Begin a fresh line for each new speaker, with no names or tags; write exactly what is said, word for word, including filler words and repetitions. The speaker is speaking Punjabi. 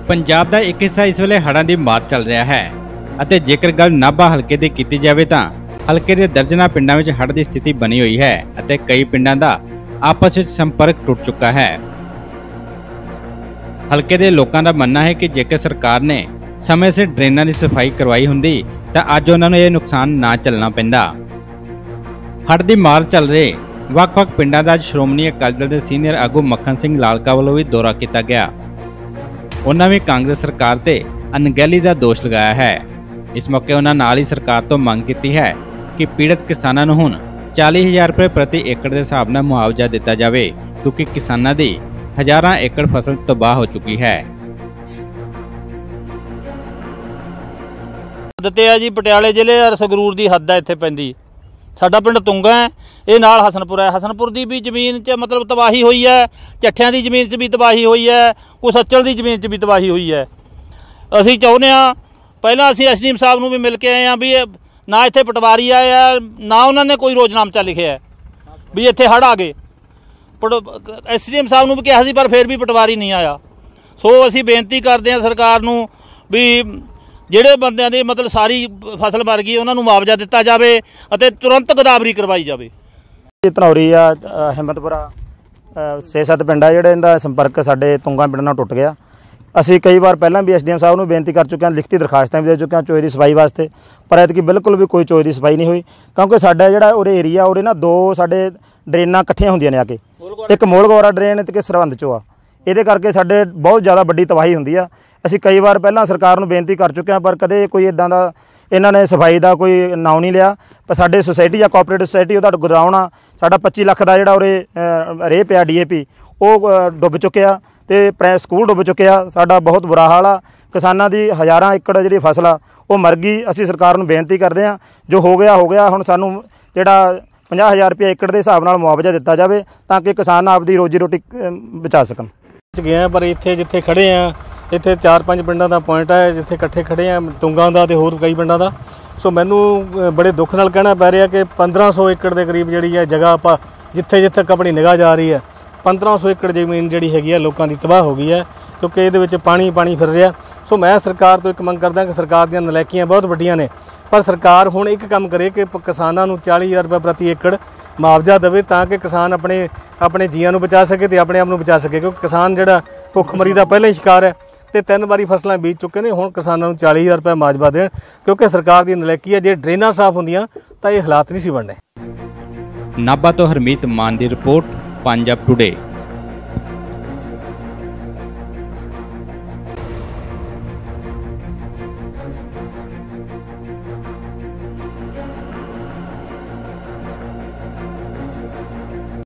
पंजाब का एक हिस्सा इस वेले हड़ां की मार चल रहा है ਅਤੇ जेकर गल नाभा हल्के की की जाए तो हल्के के दर्जना पिंडों में हड़ की स्थिति बनी हुई है ਅਤੇ कई पिंडों का आपस में संपर्क टूट चुका है। हल्के के लोगों का मानना है कि जेकर सरकार ने समय से ड्रेनां की सफाई करवाई होंदी तो अज उन्होंने यह नुकसान ना झलना पैंदा। हड़ की मार चल रहे ਵੱਖ-ਵੱਖ पिंडों का श्रोमणी अकाली दल के सीनियर आगू मक्खन सिंह लालका वालों भी दौरा किया गया। उन्होंने भी कांग्रेस सरकार ते अनगहली का दोष लगाया है। इस मौके उन्होंने नाल ही सरकार तो मांग की है कि पीड़ित किसानों को हुण चालीस हज़ार रुपये प्रति एकड़ के हिसाब से मुआवजा दिता जाए क्योंकि किसानों की हज़ारों एकड़ फसल तबाह हो चुकी है।
ਦਿੱਤੇ ਆ ਜੀ ਪਟਿਆਲੇ ਜ਼ਿਲ੍ਹੇ ਔਰ ਸੰਗਰੂਰ ਦੀ ਹੱਦ ਹੈ ਇੱਥੇ ਪੈਂਦੀ। ਸਾਡਾ ਪਿੰਡ ਤੁੰਗਾ ਹੈ, ਇਹ ਨਾਲ ਹਸਨਪੁਰ ਹੈ। ਹਸਨਪੁਰ ਦੀ ਵੀ ਜ਼ਮੀਨ 'ਚ ਮਤਲਬ ਤਬਾਹੀ ਹੋਈ ਹੈ, ਚੱਠਿਆਂ ਦੀ ਜ਼ਮੀਨ 'ਚ ਵੀ ਤਬਾਹੀ ਹੋਈ ਹੈ, ਕੁਛ ਸੱਚਲ ਦੀ ਜ਼ਮੀਨ 'ਚ ਵੀ ਤਬਾਹੀ ਹੋਈ ਹੈ। ਅਸੀਂ ਚਾਹੁੰਦੇ ਹਾਂ ਪਹਿਲਾਂ ਅਸੀਂ ਐਸਡੀਐਮ ਸਾਹਿਬ ਨੂੰ ਵੀ ਮਿਲ ਕੇ ਆਏ ਹਾਂ ਵੀ ਇਹ ਨਾ ਇੱਥੇ ਪਟਵਾਰੀ ਆਏ ਆ ਨਾ ਉਹਨਾਂ ਨੇ ਕੋਈ ਰੋਜ਼ਨਾਮਚਾ ਲਿਖਿਆ ਵੀ ਇੱਥੇ ਹੜ੍ਹ ਆ ਗਏ। ਪਟ ਐਸਡੀਐਮ ਸਾਹਿਬ ਨੂੰ ਵੀ ਕਿਹਾ ਸੀ ਪਰ ਫਿਰ ਵੀ ਪਟਵਾਰੀ ਨਹੀਂ ਆਇਆ। ਸੋ ਅਸੀਂ ਬੇਨਤੀ ਕਰਦੇ ਹਾਂ ਸਰਕਾਰ ਨੂੰ ਵੀ ਜਿਹੜੇ ਬੰਦਿਆਂ ਦੇ ਮਤਲਬ ਸਾਰੀ ਫਸਲ ਮਰ ਗਈ ਉਹਨਾਂ ਨੂੰ ਮੁਆਵਜ਼ਾ ਦਿੱਤਾ ਜਾਵੇ ਅਤੇ ਤੁਰੰਤ ਗਦਾਵਰੀ ਕਰਵਾਈ ਜਾਵੇ।
ਧਨੌਰੀ ਆ ਹਿੰਮਤਪੁਰਾ ਛੇ ਸੱਤ ਪਿੰਡ ਆ ਜਿਹੜੇ ਇਹਦਾ ਸੰਪਰਕ ਸਾਡੇ ਤੁੰਗਾ ਪਿੰਡ ਨਾਲ ਟੁੱਟ ਗਿਆ। ਅਸੀਂ ਕਈ ਵਾਰ ਪਹਿਲਾਂ ਵੀ ਐਸਡੀਐਮ ਸਾਹਿਬ ਨੂੰ ਬੇਨਤੀ ਕਰ ਚੁੱਕੇ ਹਾਂ, ਲਿਖਤੀ ਦਰਖਾਸਤਾਂ ਵੀ ਦੇ ਚੁੱਕੇ ਹਾਂ ਚੋਏ ਦੀ ਸਫਾਈ ਵਾਸਤੇ, ਪਰ ਐਤਕੀ ਬਿਲਕੁਲ ਵੀ ਕੋਈ ਚੋਏ ਦੀ ਸਫਾਈ ਨਹੀਂ ਹੋਈ ਕਿਉਂਕਿ ਸਾਡਾ ਜਿਹੜਾ ਉਰੇ ਏਰੀਆ ਉਰੇ ਨਾ ਦੋ ਸਾਡੇ ਡਰੇਨਾਂ ਇਕੱਠੀਆਂ ਹੁੰਦੀਆਂ ਨੇ ਆ ਕੇ, ਇੱਕ ਮੋਲਗੌਰਾ ਡਰੇਨ ਤੇ ਸਰਹੰਦ ਚੋਂ ਆ। ਇਹਦੇ ਕਰਕੇ ਸਾਡੇ ਬਹੁਤ ਜ਼ਿਆਦਾ ਵੱਡੀ ਤਬਾਹੀ ਹੁੰਦੀ ਆ। ਅਸੀਂ ਕਈ ਵਾਰ ਪਹਿਲਾਂ ਸਰਕਾਰ ਨੂੰ ਬੇਨਤੀ ਕਰ ਚੁੱਕੇ ਹਾਂ ਪਰ ਕਦੇ ਕੋਈ ਇੱਦਾਂ ਦਾ ਇਹਨਾਂ ਨੇ ਸਫਾਈ ਦਾ ਕੋਈ ਨਾਮ ਨਹੀਂ ਲਿਆ। ਪਰ ਸਾਡੇ ਸੁਸਾਇਟੀ ਜਾਂ ਕੋਆਪਰੇਟਿਵ ਸੁਸਾਇਟੀ ਉਹਦਾ ਗੋਦਾਮ ਆ ਸਾਡਾ ਪੱਚੀ ਲੱਖ ਦਾ ਜਿਹੜਾ ਉਰੇ ਰੇਹ ਪਿਆ ਡੀ ਏ ਪੀ ਉਹ ਡੁੱਬ ਚੁੱਕਿਆ ਤੇ ਪ੍ਰੈ ਸਕੂਲ ਡੁੱਬ ਚੁੱਕਿਆ। ਸਾਡਾ ਬਹੁਤ ਬੁਰਾ ਹਾਲ ਆ। ਕਿਸਾਨਾਂ ਦੀ ਹਜ਼ਾਰਾਂ ਏਕੜ ਜਿਹੜੀ ਫਸਲ ਆ ਉਹ ਮਰ ਗਈ। ਅਸੀਂ ਸਰਕਾਰ ਨੂੰ ਬੇਨਤੀ ਕਰਦੇ ਹਾਂ ਜੋ ਹੋ ਗਿਆ ਹੋ ਗਿਆ, ਹੁਣ ਸਾਨੂੰ ਜਿਹੜਾ ਪੰਜਾਹ ਹਜ਼ਾਰ ਰੁਪਏ ਏਕੜ ਦੇ ਹਿਸਾਬ ਨਾਲ ਮੁਆਵਜ਼ਾ ਦਿੱਤਾ ਜਾਵੇ ਤਾਂ ਕਿ ਕਿਸਾਨ ਆਪਦੀ ਰੋਜੀ ਰੋਟੀ ਬਚਾ ਸਕਣ।
ਗਿਆ ਪਰ ਇੱਥੇ ਜਿੱਥੇ ਖੜੇ ਆ ਇੱਥੇ ਚਾਰ ਪੰਜ ਪਿੰਡਾਂ ਦਾ ਪੁਆਇੰਟ ਹੈ ਜਿੱਥੇ ਇਕੱਠੇ ਖੜੇ ਆ ਤੁੰਗਾਂ ਦਾ ਤੇ ਹੋਰ ਕਈ ਪਿੰਡਾਂ ਦਾ। ਸੋ ਮੈਨੂੰ ਬੜੇ ਦੁੱਖ ਨਾਲ ਕਹਿਣਾ ਪੈ ਰਿਹਾ ਕਿ ਪੰਦਰਾਂ ਸੌ ਏਕੜ ਦੇ ਕਰੀਬ ਜਿਹੜੀ ਹੈ ਜਗ੍ਹਾ ਆਪਾਂ ਜਿੱਥੇ ਜਿੱਥੇ ਆਪਣੀ ਨਿਗਾਹ ਜਾ ਰਹੀ ਹੈ ਪੰਦਰਾਂ ਸੌ ਏਕੜ ਜ਼ਮੀਨ ਜਿਹੜੀ ਹੈਗੀ ਹੈ ਲੋਕਾਂ ਦੀ ਤਬਾਹ ਹੋ ਗਈ ਹੈ ਕਿਉਂਕਿ ਇਹਦੇ ਵਿੱਚ ਪਾਣੀ ਪਾਣੀ ਫਿਰ ਰਿਹਾ। ਸੋ ਮੈਂ ਸਰਕਾਰ ਤੋਂ ਇੱਕ ਮੰਗ ਕਰਦਾ ਕਿ ਸਰਕਾਰ ਦੀਆਂ ਨਲਾਇਕੀਆਂ ਬਹੁਤ ਵੱਡੀਆਂ ਨੇ ਪਰ ਸਰਕਾਰ ਹੁਣ ਇੱਕ ਕੰਮ ਕਰੇ ਕਿ ਕਿਸਾਨਾਂ ਨੂੰ ਚਾਲੀ ਹਜ਼ਾਰ ਰੁਪਏ ਪ੍ਰਤੀ ਏਕੜ ਮੁਆਵਜ਼ਾ ਦੇਵੇ ਤਾਂ ਕਿ ਕਿਸਾਨ ਆਪਣੇ ਆਪਣੇ ਜੀਆਂ ਨੂੰ ਬਚਾ ਸਕੇ ਤੇ ਆਪਣੇ ਆਪ ਨੂੰ ਬਚਾ ਸਕੇ ਕਿਉਂਕਿ ਕਿਸਾਨ ਜਿਹੜਾ ਭੁੱਖਮਰੀ ਦਾ ਪਹਿਲਾਂ ਹੀ ਸ਼ਿਕਾਰ ਹੈ ਤੇ ਤਿੰਨ ਵਾਰੀ ਫਸਲਾਂ ਬੀਜ ਚੁੱਕੇ ਨੇ। ਹੁਣ ਕਿਸਾਨਾਂ ਨੂੰ ਚਾਲੀ ਹਜ਼ਾਰ ਰੁਪਏ ਮੁਆਵਜ਼ਾ ਦੇਣ ਕਿਉਂਕਿ ਸਰਕਾਰ ਦੀ ਨਲਾਇਕੀ ਹੈ। ਜੇ ਡਰੇਨਾਂ ਸਾਫ਼ ਹੁੰਦੀਆਂ ਤਾਂ ਇਹ ਹਾਲਾਤ ਨਹੀਂ ਸੀ ਬਣਨੇ।
ਨਾਭਾ ਤੋਂ ਹਰਮੀਤ ਮਾਨ ਦੀ ਰਿਪੋਰਟ, ਪੰਜਾਬ ਟੁਡੇ।